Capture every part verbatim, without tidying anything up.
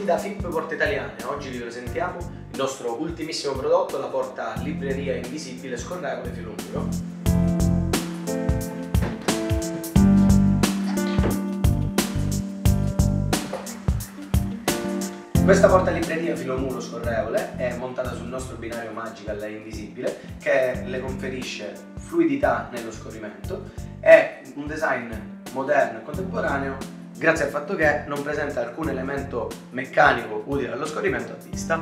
da F I P Porte Italiane. Oggi vi presentiamo il nostro ultimissimo prodotto, la porta libreria invisibile scorrevole filo muro. Questa porta libreria filo muro scorrevole è montata sul nostro binario Magical invisibile che le conferisce fluidità nello scorrimento. È un design moderno e contemporaneo grazie al fatto che non presenta alcun elemento meccanico utile allo scorrimento a vista.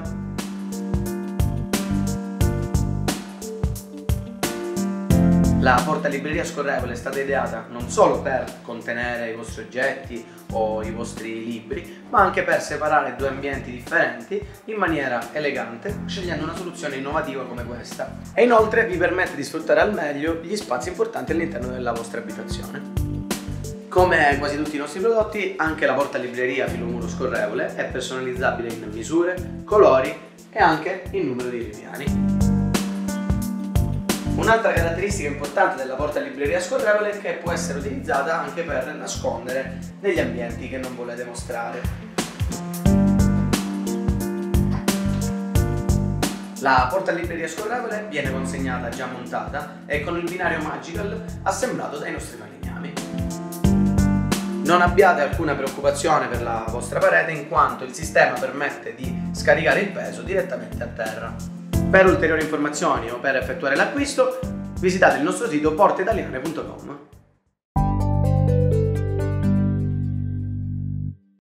La porta libreria scorrevole è stata ideata non solo per contenere i vostri oggetti o i vostri libri, ma anche per separare due ambienti differenti in maniera elegante, scegliendo una soluzione innovativa come questa. E inoltre vi permette di sfruttare al meglio gli spazi importanti all'interno della vostra abitazione. Come quasi tutti i nostri prodotti, anche la porta libreria filo muro scorrevole è personalizzabile in misure, colori e anche in numero di ripiani. Un'altra caratteristica importante della porta libreria scorrevole è che può essere utilizzata anche per nascondere degli ambienti che non volete mostrare. La porta libreria scorrevole viene consegnata già montata e con il binario Magical assemblato dai nostri falegnami. Non abbiate alcuna preoccupazione per la vostra parete in quanto il sistema permette di scaricare il peso direttamente a terra. Per ulteriori informazioni o per effettuare l'acquisto visitate il nostro sito porte italiane punto com.